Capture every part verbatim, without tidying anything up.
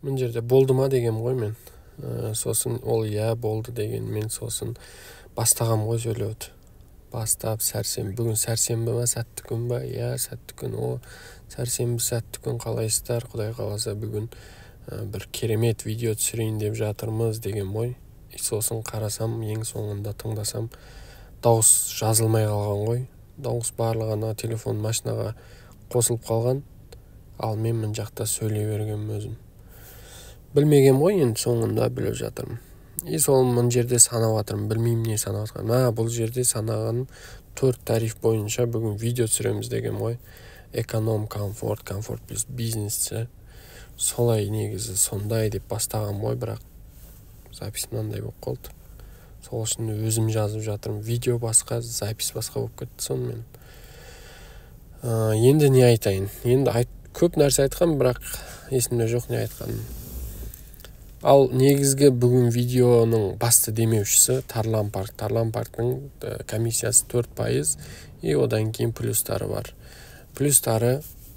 Мына жерде болды ма деген ғой мен. Сосын ол иә болды деген мен сосын бастағам ғой сөйлеуді. Бастап сәрсенбі, бүгін сәрсенбі ма, сәтті күн ба? Иә, сәтті күн. О, сәрсенбі, сәтті күн қалайсыздар? Құдай қаласа бүгін бір керемет видео түсірейін деп жатырмыз деген ғой. Сосын қарасам, ең соңында тыңдасам, дауыс жазылмай қалған ғой. Дауыс барлығына телефон машинаға қосылып қалған. Ал мен мына жақта сөйлей бергенмін өзім. Білмеген ғой, енді соңында біліп жатырмын. И сол мына жерде санап жатырмын, білмеймін не санап жатқан. А, бұл жерде санаған төрт тариф бойынша бүгін видео түсіреміз деген ғой. Эконом, комфорт, комфорт плюс бизнесі. Солай негізі сондай деп бастаған ғой, бірақ запись мынандай болып қалды. Сол үшін өзім жазып жатырмын. Видео басқа, запись басқа болып кетті сонымен. А, енді не айтайын? Енді айт, көп нәрсе айтқан, бірақ есімде жоқ не айтқаным. Ал негізгі бүгін видеоның басты демеушісі Тарлан парк. Тарлан парктың комиссиясы төрт пайыз, и одан кейін плюстары бар. Плюстары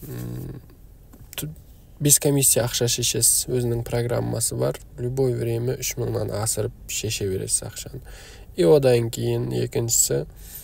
без комиссия ақша шешесіз, өзінің программасы бар. Любой время үш мыңнан асырып шеше бересіз ақшаны. И одан кейін екіншісі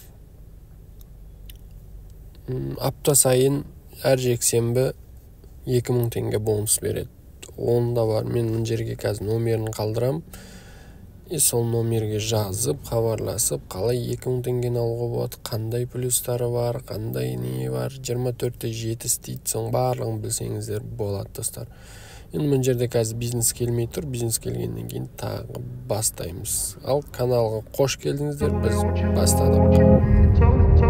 апта сайын әр жексенбі екі мың теңге бонус береді. Оны да бар. Мен мына жерге қазір номерін қалдырам. И сол номерге жазып, хабарласып, қалай екі мың теңгені алуға болады, қандай плюстары бар, қандай не бар, жиырма төртте жеті істейді, соң барлығын білсеңіздер болады, достар. Енді мына жерде қазір бизнес келмей тұр, бизнес келгеннен кейін тағы бастаймыз. Ал каналға қош келдіңіздер, біз бастадық.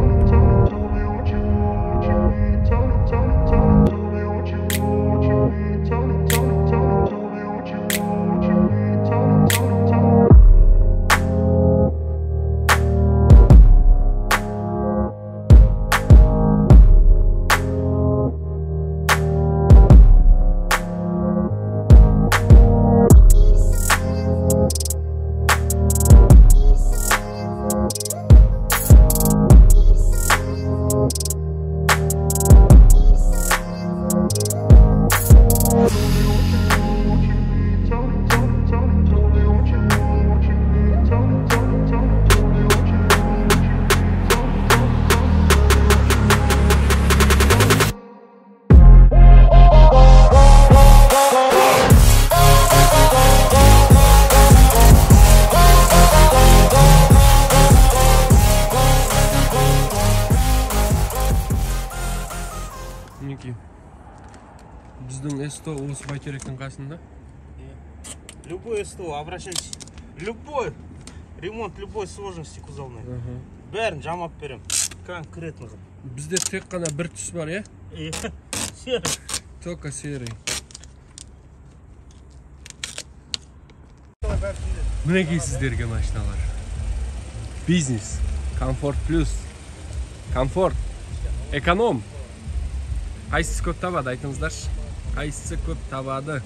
Біздің СТО осы Бәйтеректің қасында. Любой СТО, обращайтесь. Любой ремонт, любой сложности кузовной. Бәрін жамап берем. Конкретно. Бізде тек қана бір түс бар, е? Серый. Только серый. Мінекей сіздерге машиналар. Бизнес, комфорт плюс, комфорт, эконом. Қайсысы көп табады, айтыңыздаршы. Қайсысы көп табады.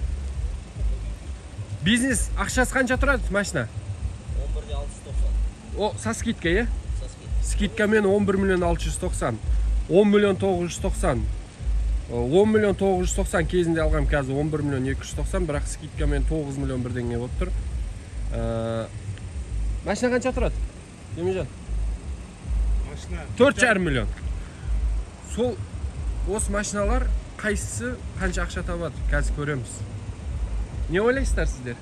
Бизнес ақшасы қанша тұрады машина? он бір де алты жүз тоқсан. О, со скидка, е? Со скидка. Скидкамен он бір миллион алты жүз тоқсан. он миллион тоғыз жүз тоқсан. он миллион тоғыз жүз тоқсан кезінде алғам, қазір он бір миллион екі жүз тоқсан, бірақ скидкамен тоғыз миллион бірдеңе болып тұр. Машина қанша тұрады? Демежан? Машина төрт жарым миллион. Сол осы машиналар қайсысы қанша ақша табады? Қазір көреміз. Не ойлайсыздар сіздер?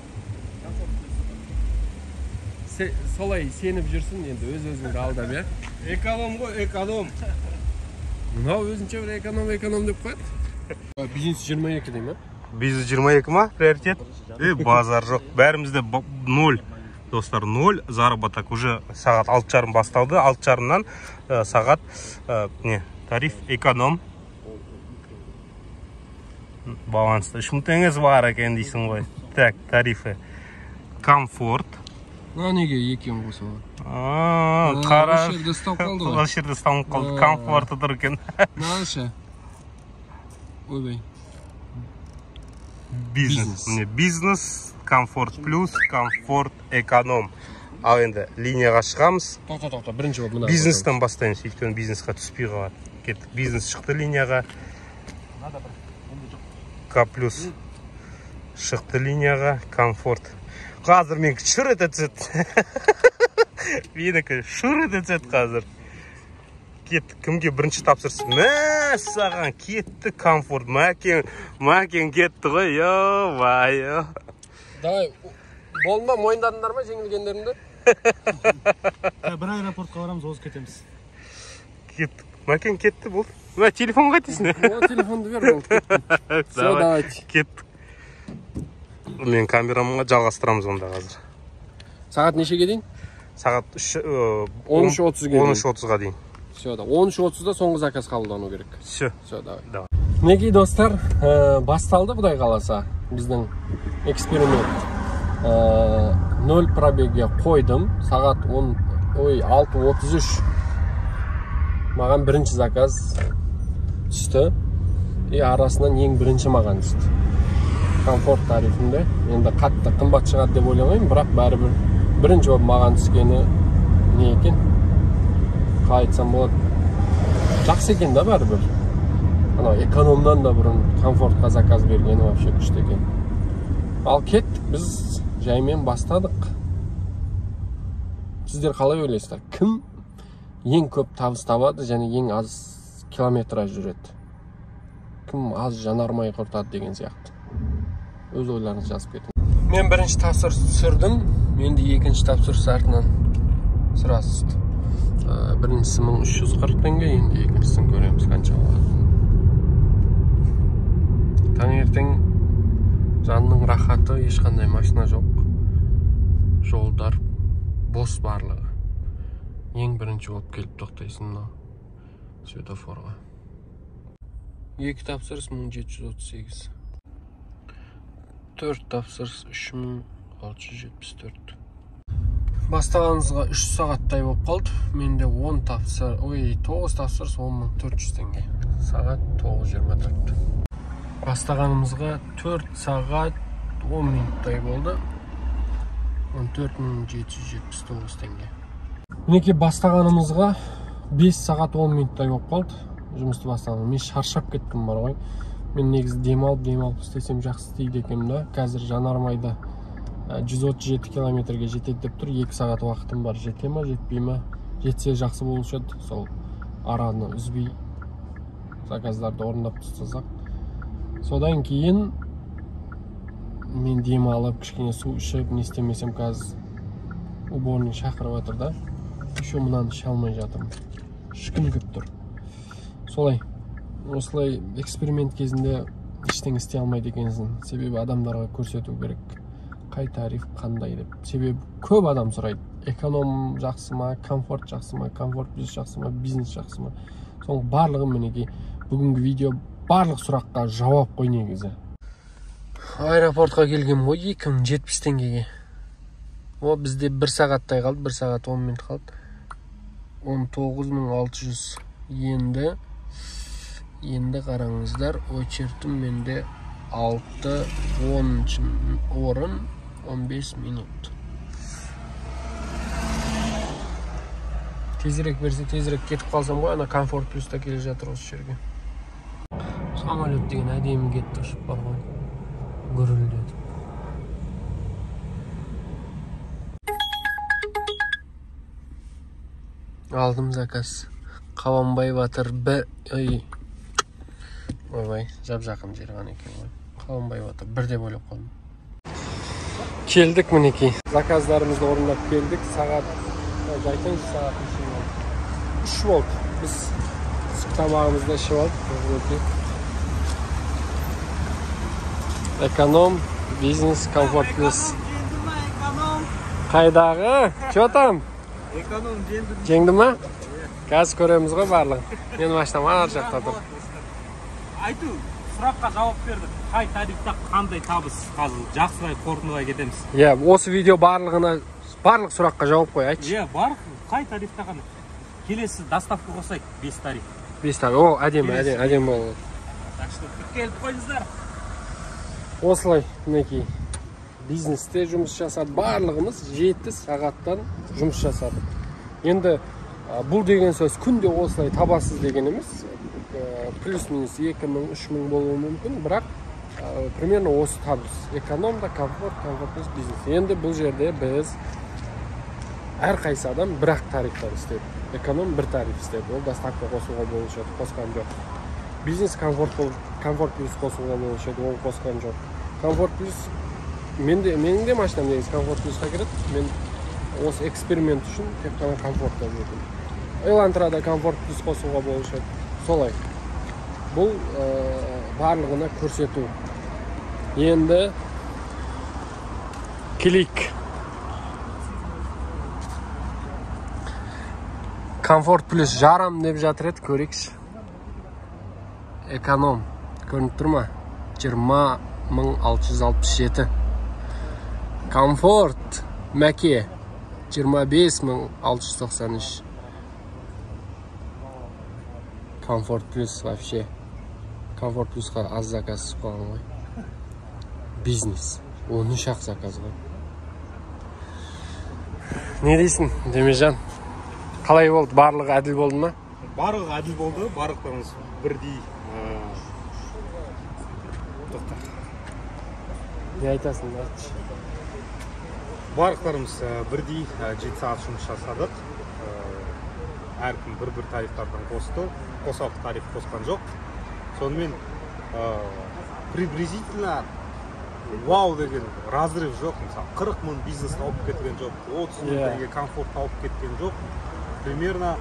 Солай сеніп жүрсін, енді өз-өзіңді алдап, е? эконом ғой, эконом. Мынау өзінше бір эконом, эконом деп қояды. Бизнес жиырма екі дей ма? Бизнес жиырма екі ма? Приоритет? Е, базар жоқ. Бәрімізде ноль. Достар, ноль. Заработок уже сағат алты жарым басталды. алты жарымнан сағат не? Тариф эконом. Балансты. үш мың теңгесі бар екен дейсің ғой. Так, тарифы. Комфорт. А неге екен қоса? Ааа, қара. Осы жерде ұстап қалды ғой. Осы жерде ұстап қалды. Комфорты тұр екен. Наша. Ойбай. Бизнес. Міне бизнес, комфорт плюс, комфорт эконом. Ал енді линияға шығамыз. Тоқта, тоқта, бірінші болып мына. Бизнестен бастаймыз, өйткені бизнесқа түспей қалады. Кеттік, бизнес шықты линияға. К плюс. шықты линияға, комфорт. Қазір мен шыр ете түседі. Менікі шыр ете түседі қазір. Кеттік, кімге бірінші тапсырсы? Мә, саған кетті комфорт. Мәкен, мәкен кетті ғой, ё-бай, ё. Давай, болма, мойындадыңдар ма жеңілгендеріңді? Бір аэропортқа барамыз, озып кетеміз. Кеттік, мәкен кетті, болды. Мә, телефон қайтесің? О, телефонды бер, болды, кеттім. Все, давайте. Кеттік. Мен камерамға жалғастырамыз онда қазір. Сағат нешеге дейін? Сағат он үш отызға дейін. Все, да. он үш отызда соңғы заказ қабылдану керек. Все. Все, давай. Давай. Мінекей достар, басталды Құдай қаласа біздің эксперимент. нөл пробегге қойдым. Сағат алты отыз үш. Маған бірінші заказ түсті. И арасынан ең бірінші маған түсті. Комфорт тарифінде. Енді қатты қымбат шығады деп ойламаймын, бірақ бәрібір бірінші болып маған түскені не екен? Қалай айтсам болады? Жақсы екен да бәрібір. Ана экономнан да бұрын комфортқа заказ бергені вообще күшті екен. Ал кеттік, біз жаймен бастадық. Сіздер қалай ойлайсыздар? Кім ең көп табыс табады және ең аз километраж жүреді? Кім аз жанармай құртады деген сияқты? Өз ойларыңызды жазып кетіңіз. Мен бірінші тапсырыс түсірдім, менде екінші тапсырыс артынан сұрасыз. Біріншісі мың үш жүз қырық теңге, енді екіншісін көреміз қанша болады. Таңертең жанның рахаты, ешқандай машина жоқ. Жолдар бос барлығы. Ең бірінші болып келіп тоқтайсың мына светофорға. Екі тапсырыс мың жеті жүз отыз сегіз. Төрт тапсырыс үш мың алты жүз жетпіс төрт. Бастағаныңызға үш сағаттай болып қалды. Менде он тапсыр, ой, тоғыз тапсырыс он мың төрт жүз теңге. Сағат тоғыз жиырма төрт. Бастағанымызға төрт сағат он минуттай болды. он төрт мың жеті жүз жетпіс тоғыз теңге. Мінекей бастағанымызға бес сағат он минуттай болып қалды. Жұмысты бастағаным. Мен шаршап кеттім бар ғой. Мен негізі демалып, демалып істесем жақсы істейді екенмін да. Қазір жанармайда жүз отыз жеті километрге жетеді деп тұр. екі сағат уақытым бар. Жете ма, жетпей ма? Жетсе жақсы болушы еді. Сол араны үзбей заказдарды орындап тастасақ. Содан кейін мен демалып, кішкене су ішіп, не істемесем қазір уборный шақырып жатыр да. Еще мынаны іше алмай жатырмын. Шықын көп тұр. Солай. Осылай эксперимент кезінде ештеңе істей алмайды екенсің. Себебі адамдарға көрсету керек. Қай тариф, қандай деп. Себебі көп адам сұрайды. Эконом жақсы ма, комфорт жақсы ма, комфорт плюс жақсы ма, бизнес жақсы ма. Соның барлығын мінекей бүгінгі видео барлық сұраққа жауап қой негізі. Аэропортқа келген ғой екі мың жетпіс теңгеге. О, бізде бір сағаттай қалды, бір сағат он минут қалды. он тоғыз мың алты жүз. Енді Енді қараңыздар, очертім менде алты оныншы орын он бес минут. Тезірек берсе, тезірек кетіп қалсам ғой, ана комфорт плюста келе жатыр осы жерге. Самолет деген әдемі кетті ұшып бар ғой. Гүрілдеді. Алдым заказ. Қабанбай батыр бір... Ой, ойбай, жап-жақын жер ғана екен ғой. Қабанбай батыр бір деп ойлап қалдым. Келдік мінекей. Заказдарымызды орындап келдік. Сағат, айтайыншы сағат үш болды. Біз тамағымызды ішіп алдық. Эконом, бизнес, комфорт плюс. Қайдағы? Че там? Эконом жеңді. Жеңді ма? Қазір көреміз ғой барлығы. Мен машинам ар жақта тұр. Айту, сұраққа жауап берді. Қай тарифта қандай табыс қазір жақсылай қорытындылай кетеміз? Иә, осы видео барлығына барлық сұраққа жауап қой, айтшы. Иә, бар. Қай тарифта қандай? Келесі доставка қосайық, бес тариф. бес тариф. О, әдемі, әдемі, әдемі болды. Так что, келіп қойыңыздар. Осылай, мінекей. Бизнесте жұмыс жасады. Барлығымыз жеті сағаттан жұмыс жасады. Енді бұл деген сөз күнде осылай табасыз деген емес. Плюс-минус екі мың, үш мың болуы мүмкін, бірақ примерно осы табыс. Экономда комфорт, комфорт плюс бизнес. Енді бұл жерде біз әр қайсы адам бір-ақ тарифтан істеді. Эконом бір тариф істеді. Ол доставка қосуға болушы еді, қосқан жоқ. Бизнес комфорт комфорт плюс қосуға болушы еді, ол қосқан жоқ. Комфорт плюс менде менің де машинам негізі комфорт плюсқа кіреді. Мен осы эксперимент үшін тек қана комфорттан өтдім. Элантрада комфорт плюс қосуға болушы еді. Солай. Бұл барлығына көрсету. Енді клик. Комфорт плюс жарам деп жатыр еді, көрейікші. Эконом. Көрініп тұр ма? жиырма мың алты жүз алпыс жеті. Комфорт. Мәке. жиырма бес мың алты жүз тоқсан үш. Комфорт плюс вообще. Комфорт плюсқа аз заказ қойған ғой. Бизнес. он үш ақ заказ ғой. Не дейсің, Демежан? Қалай болды? Барлығы әділ болды ма? Барлығы әділ болды. Барлықтарыңыз бірдей. Тоқта. Не айтасың, айтшы. Барлықтарымыз бірдей жеті сағат жұмыс жасадық. Әркім бір-бір тарифтардан қосты. Қосалқы тариф қосқан жоқ. Сонымен приблизительно вау деген разрыв жоқ. Мысалы қырық мың бизнес тауып кеткен жоқ, отыз мың теңге комфорт тауып кеткен жоқ. Примерно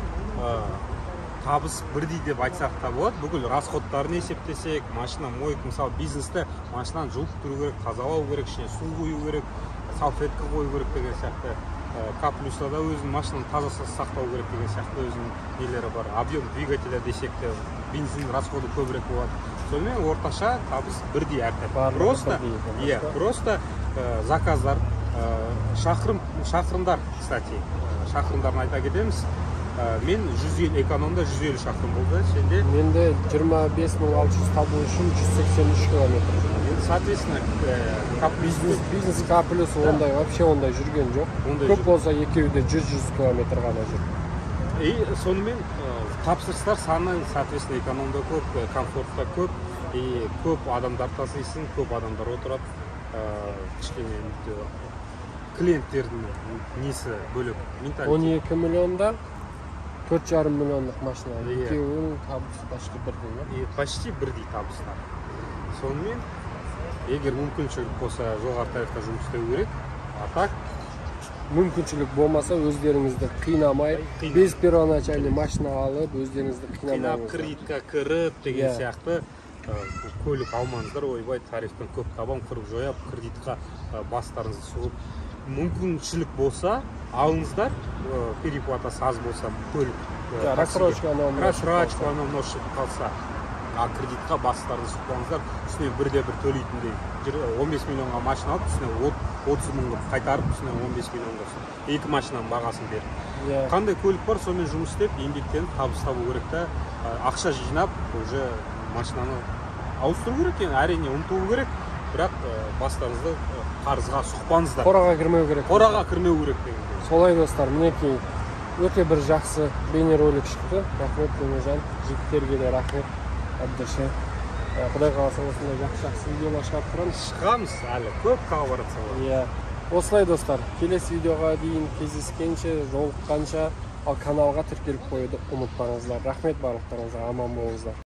табыс бірдей деп айтсақ та болады. Бүкіл расходтарын есептесек, машина мойып, мысалы бизнесте машинаны жуып тұру керек, тазалау керек, ішіне су құю керек, салфетка қою керек деген сияқты. К плюста да өзінің машинаны таза сақтау керек деген сияқты өзінің нелері бар. Объем двигателя десек те бензин расходы көбірек болады. Сонымен орташа табыс бірдей әртіп. Просто, иә, просто заказдар, шақырым, шақырымдар, кстати, шақырымдарын айта кетеміз. Мен жүз елу экономда жүз елу шақырым болды, сенде? Менде жиырма бес мың алты жүз табу үшін жүз сексен үш километр. Соответственно, бизнес, бизнес К плюс ондай, вообще ондай жүрген жоқ. Көп болса екеуде жүз-жүз километр ғана жүр. И сонымен тапсырыстар саны, соответственно, экономда көп, комфортта көп, и көп адамдар тасыйсың, көп адамдар отырады. Кішкене клиенттердің несі бөлек. он екі миллионда төрт жарым миллиондық машина. Екеуінің табысы почти бірдей. Почти бірдей табыстар. Сонымен, егер мүмкіншілік болса, жоғары тарифта жұмыс істеу керек. А так, мүмкіншілік болмаса, өздеріңізді қинамай, без первоначальный машина алып, өздеріңізді қинамай. Кредитқа кіріп деген сияқты көлік алмаңыздар, ойбай тарифтен көп табам, қырып жояп, кредитқа бастарыңызды сұғып. Мүмкіншілік болса, алыңыздар, переплатасы аз болса, көлік. Рассрочка анау ношып қалса, а кредитқа бастарыңызды сұқпаңыздар, үстіне бірде-бір төлейтіндей. он бес миллионға машина алып, үстіне отыз мыңға қайтарып, үстіне он бес миллионға екі машинаның бағасын беріп. Қандай көлік бар, сонымен жұмыс істеп, еңбектеніп, табыс табу керек та, ақша жинап, уже машинаны ауыстыру керек, әрине ұмтылу керек, бірақ бастарыңызды қарызға сұқпаңыздар. Қораға кірмеу керек. Қораға кірмеу керек деген. Солай достар, мінекей өте бір жақсы бейнеролик шықты. Рахмет Демежан, жігіттерге де рахмет. Әбдіше. Құдай қаласа осындай жақсы-жақсы видеолар шығарып тұрамыз. Шығамыз әлі, көп коллаборация бар. Иә. Осылай достар, келесі видеоға дейін кездескенше, жолыққанша, ал каналға тіркеліп қоюды ұмытпаңыздар. Рахмет барлықтарыңызға, аман болыңыздар.